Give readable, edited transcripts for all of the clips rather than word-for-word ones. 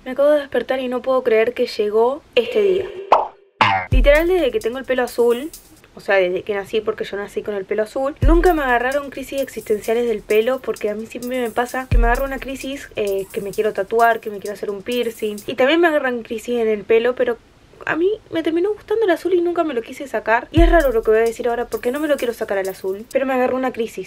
Me acabo de despertar y no puedo creer que llegó este día. Literal, desde que tengo el pelo azul, o sea, desde que nací, porque yo nací con el pelo azul, nunca me agarraron crisis existenciales del pelo, porque a mí siempre me pasa que me agarra una crisis que me quiero tatuar, que me quiero hacer un piercing, y también me agarran crisis en el pelo, pero a mí me terminó gustando el azul y nunca me lo quise sacar. Y es raro lo que voy a decir ahora porque no me lo quiero sacar al azul, pero me agarró una crisis.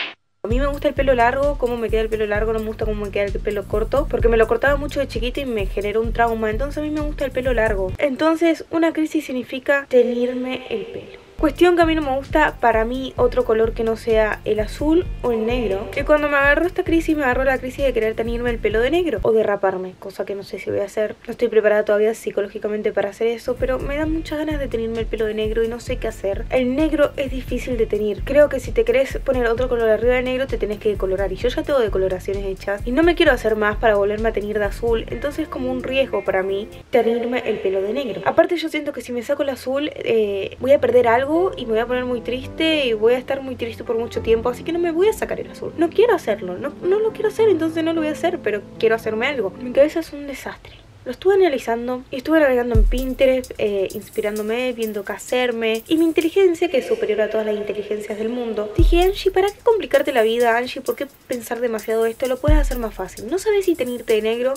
A mí me gusta el pelo largo, cómo me queda el pelo largo, no me gusta cómo me queda el pelo corto, porque me lo cortaba mucho de chiquita y me generó un trauma, entonces a mí me gusta el pelo largo. Entonces una crisis significa teñirme el pelo. Cuestión que a mí no me gusta, para mí, otro color que no sea el azul o el negro. Y cuando me agarró esta crisis, me agarró la crisis de querer teñirme el pelo de negro o de raparme, cosa que no sé si voy a hacer. No estoy preparada todavía psicológicamente para hacer eso, pero me dan muchas ganas de teñirme el pelo de negro y no sé qué hacer. El negro es difícil de teñir. Creo que si te querés poner otro color arriba del negro, te tenés que decolorar. Y yo ya tengo decoloraciones hechas y no me quiero hacer más para volverme a teñir de azul. Entonces es como un riesgo para mí teñirme el pelo de negro. Aparte yo siento que si me saco el azul, voy a perder algo y me voy a poner muy triste y voy a estar muy triste por mucho tiempo, así que no me voy a sacar el azul. No quiero hacerlo, no lo quiero hacer, entonces no lo voy a hacer, pero quiero hacerme algo. Mi cabeza es un desastre. Lo estuve analizando y estuve navegando en Pinterest, inspirándome, viendo qué hacerme. Y mi inteligencia, que es superior a todas las inteligencias del mundo, dije: Angie, ¿para qué complicarte la vida, Angie? ¿Por qué pensar demasiado esto? Lo puedes hacer más fácil. No sabes si teñirte de negro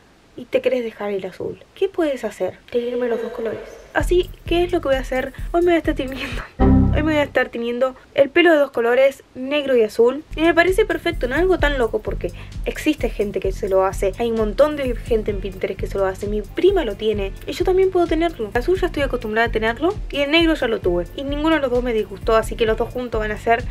y te querés dejar el azul. ¿Qué puedes hacer? Teñirme los dos colores. Así, ¿qué es lo que voy a hacer? Hoy me voy a estar teñiendo. Hoy me voy a estar teñiendo el pelo de dos colores, negro y azul. Y me parece perfecto, no es algo tan loco porque existe gente que se lo hace. Hay un montón de gente en Pinterest que se lo hace. Mi prima lo tiene y yo también puedo tenerlo. El azul ya estoy acostumbrada a tenerlo y el negro ya lo tuve. Y ninguno de los dos me disgustó, así que los dos juntos van a ser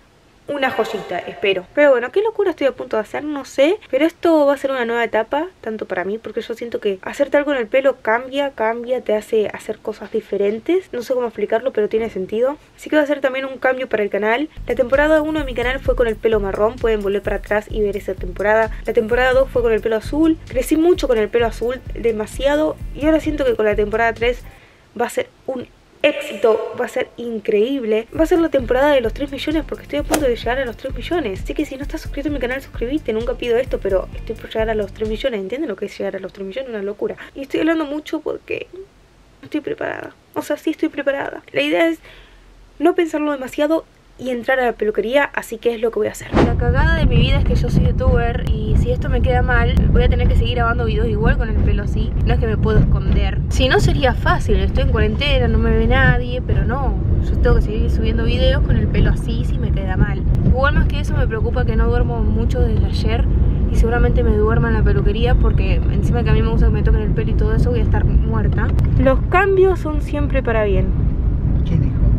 una joyita, espero. Pero bueno, qué locura estoy a punto de hacer, no sé. Pero esto va a ser una nueva etapa, tanto para mí, porque yo siento que hacerte algo en el pelo cambia, te hace hacer cosas diferentes. No sé cómo explicarlo, pero tiene sentido. Así que va a ser también un cambio para el canal. La temporada 1 de mi canal fue con el pelo marrón, pueden volver para atrás y ver esa temporada. La temporada 2 fue con el pelo azul. Crecí mucho con el pelo azul, demasiado. Y ahora siento que con la temporada 3 va a ser un éxito, va a ser increíble. Va a ser la temporada de los 3 millones porque estoy a punto de llegar a los 3 millones. Así que si no estás suscrito a mi canal, suscríbete. Nunca pido esto, pero estoy por llegar a los 3 millones. ¿Entienden lo que es llegar a los 3 millones? Una locura. Y estoy hablando mucho porque no estoy preparada. O sea, sí estoy preparada. La idea es no pensarlo demasiado y entrar a la peluquería, así que es lo que voy a hacer. La cagada de mi vida es que yo soy youtuber y si esto me queda mal, voy a tener que seguir grabando videos igual con el pelo así. No es que me puedo esconder. Si no sería fácil, estoy en cuarentena, no me ve nadie, pero no. Yo tengo que seguir subiendo videos con el pelo así si me queda mal. Igual más que eso me preocupa que no duermo mucho desde ayer y seguramente me duerma en la peluquería porque encima que a mí me gusta que me toquen el pelo y todo eso, voy a estar muerta. Los cambios son siempre para bien. ¿Quién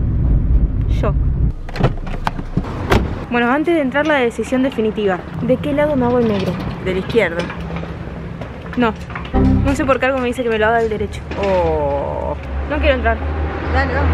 dijo? Yo. Bueno, antes de entrar, la decisión definitiva. ¿De qué lado me hago el negro? De la izquierda. No. No sé por qué algo me dice que me lo haga del derecho. Oh. No quiero entrar. Dale, vamos.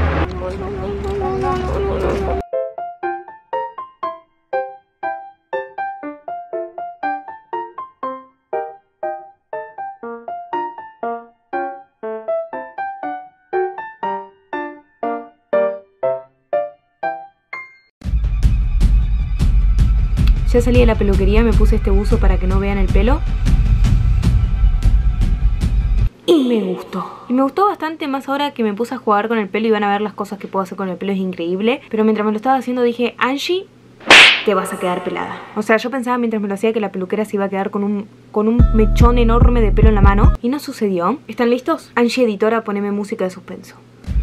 Ya salí de la peluquería, me puse este buzo para que no vean el pelo. Y me gustó. Y me gustó bastante, más ahora que me puse a jugar con el pelo y van a ver las cosas que puedo hacer con el pelo, es increíble. Pero mientras me lo estaba haciendo dije: Angie, te vas a quedar pelada. O sea, yo pensaba mientras me lo hacía que la peluquera se iba a quedar con un mechón enorme de pelo en la mano. Y no sucedió. ¿Están listos? Angie, editora, poneme música de suspenso.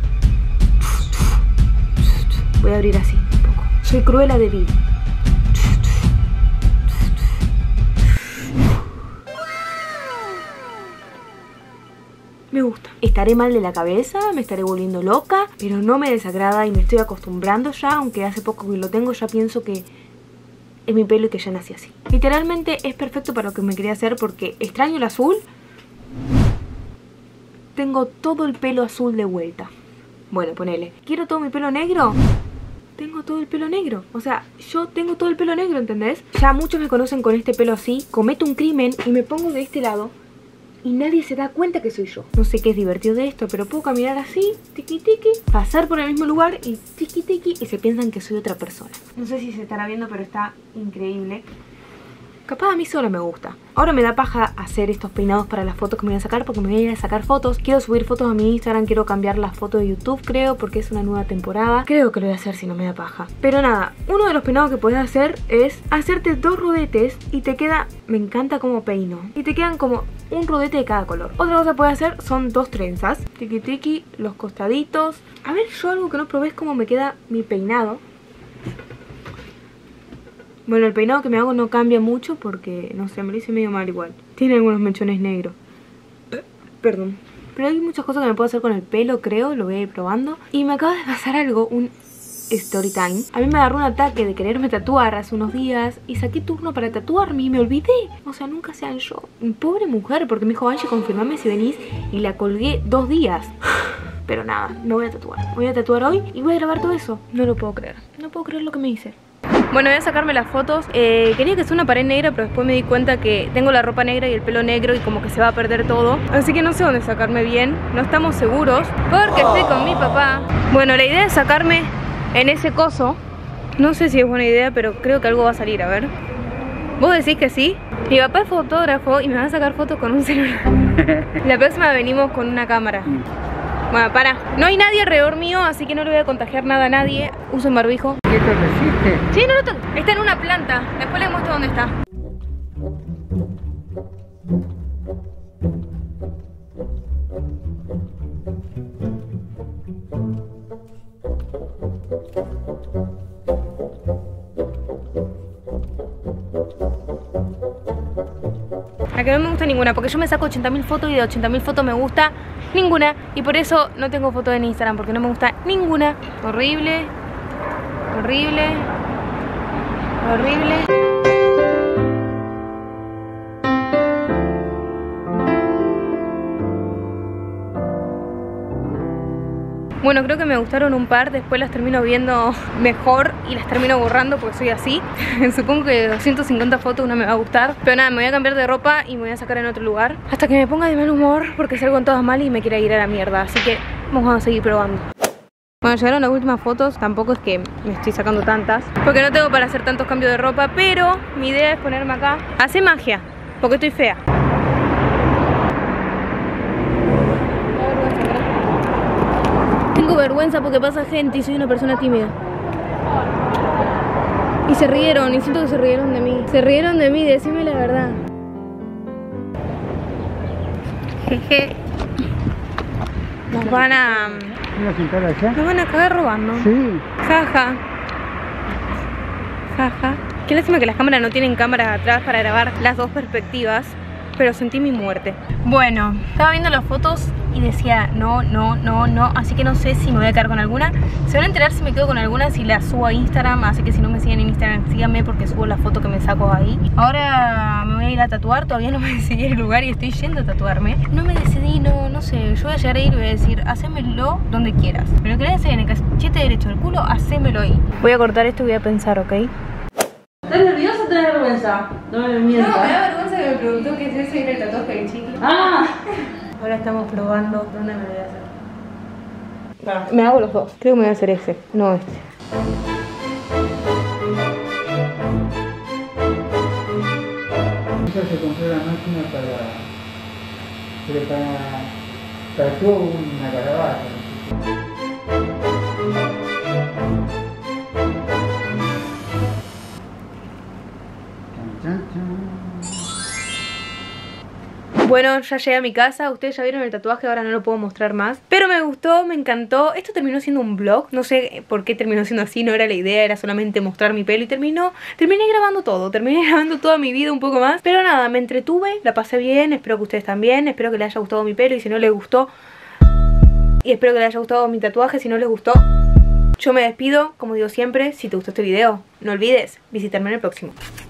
Voy a abrir así un poco. Soy Cruella de Vil. Me gusta. Estaré mal de la cabeza, me estaré volviendo loca, pero no me desagrada y me estoy acostumbrando ya, aunque hace poco que lo tengo, ya pienso que es mi pelo y que ya nací así. Literalmente es perfecto para lo que me quería hacer porque extraño el azul. Tengo todo el pelo azul de vuelta. Bueno, ponele. ¿Quiero todo mi pelo negro? Tengo todo el pelo negro. O sea, yo tengo todo el pelo negro, ¿entendés? Ya muchos me conocen con este pelo así. Cometo un crimen y me pongo de este lado y nadie se da cuenta que soy yo. No sé qué es divertido de esto, pero puedo caminar así, tiki tiki, pasar por el mismo lugar y tiki tiki, y se piensan que soy otra persona. No sé si se estará viendo, pero está increíble. Capaz a mí solo me gusta. Ahora me da paja hacer estos peinados para las fotos que me voy a sacar, porque me voy a ir a sacar fotos. Quiero subir fotos a mi Instagram, quiero cambiar las fotos de YouTube, creo, porque es una nueva temporada. Creo que lo voy a hacer si no me da paja. Pero nada, uno de los peinados que podés hacer es hacerte 2 rodetes y te queda... Me encanta cómo peino. Y te quedan como un rodete de cada color. Otra cosa que puedes hacer son 2 trenzas. Tiki tiki, los costaditos. A ver, yo algo que no probé es cómo me queda mi peinado. Bueno, el peinado que me hago no cambia mucho porque, no sé, me lo hice medio mal igual. Tiene algunos mechones negros. Perdón. Pero hay muchas cosas que me puedo hacer con el pelo, creo. Lo voy a ir probando. Y me acaba de pasar algo, un story time. A mí me agarró un ataque de quererme tatuar hace unos días. Y saqué turno para tatuarme y me olvidé. O sea, nunca sean yo. Pobre mujer, porque me dijo, Angie, confirmame si venís. Y la colgué 2 días. Pero nada, me voy a tatuar. Me voy a tatuar hoy y voy a grabar todo eso. No lo puedo creer. No puedo creer lo que me hice. Bueno, voy a sacarme las fotos. Quería que sea una pared negra, pero después me di cuenta que tengo la ropa negra y el pelo negro y como que se va a perder todo. Así que no sé dónde sacarme bien. No estamos seguros porque estoy con mi papá. Bueno, la idea es sacarme en ese coso. No sé si es buena idea, pero creo que algo va a salir, a ver. ¿Vos decís que sí? Mi papá es fotógrafo y me va a sacar fotos con un celular. La próxima venimos con una cámara. Bueno, para. No hay nadie alrededor mío, así que no le voy a contagiar nada a nadie. Uso un barbijo. ¿Y esto resiste? Sí, no lo toco. Está en una planta. Después le muestro dónde está. A que no me gusta ninguna, porque yo me saco 80.000 fotos y de 80.000 fotos me gusta ninguna. Y por eso no tengo fotos en Instagram, porque no me gusta ninguna. Horrible. Horrible. Horrible. Bueno, creo que me gustaron un par, después las termino viendo mejor y las termino borrando porque soy así. Supongo que 250 fotos una me va a gustar. Pero nada, me voy a cambiar de ropa y me voy a sacar en otro lugar hasta que me ponga de mal humor porque salgo en todas mal y me quiera ir a la mierda. Así que vamos a seguir probando. Bueno, llegaron las últimas fotos, tampoco es que me estoy sacando tantas porque no tengo para hacer tantos cambios de ropa, pero mi idea es ponerme acá. Hace magia, porque estoy fea. Tengo vergüenza porque pasa gente y soy una persona tímida. Y se rieron, y siento que se rieron de mí. Se rieron de mí, decime la verdad. Jeje. Nos van a... Nos van a cagar robando. Sí. Jaja. Jaja. Qué lástima que las cámaras no tienen cámaras atrás para grabar las 2 perspectivas. Pero sentí mi muerte. Bueno, estaba viendo las fotos y decía no, no, no, no. Así que no sé si me voy a quedar con alguna. Se van a enterar si me quedo con alguna si las subo a Instagram. Así que si no me siguen en Instagram, síganme porque subo la foto que me saco ahí. Ahora me voy a ir a tatuar. Todavía no me decidí el lugar y estoy yendo a tatuarme. No me decidí, no sé. Yo voy a llegar a ir y voy a decir, hacémelo donde quieras. Pero que querés hacer en el cachete derecho del culo, hacémelo ahí. Voy a cortar esto y voy a pensar, ¿ok? ¿Estás nerviosa o te da vergüenza? No me mientas. No, me da vergüenza que me preguntó qué es eso y era el tatuaje del chiqui. Ah. Ahora estamos probando dónde me lo voy a hacer. Para. Me hago los 2. Creo que me voy a hacer ese, no este. Se compró la máquina para preparar, tatuó una calabaza. Bueno, ya llegué a mi casa, ustedes ya vieron el tatuaje, ahora no lo puedo mostrar más. Pero me gustó, me encantó. Esto terminó siendo un vlog, no sé por qué terminó siendo así, no era la idea, era solamente mostrar mi pelo y terminé grabando todo, terminé grabando toda mi vida un poco más. Pero nada, me entretuve, la pasé bien, espero que ustedes también, espero que les haya gustado mi pelo y si no les gustó... Y espero que les haya gustado mi tatuaje, si no les gustó... Yo me despido, como digo siempre, si te gustó este video, no olvides visitarme en el próximo.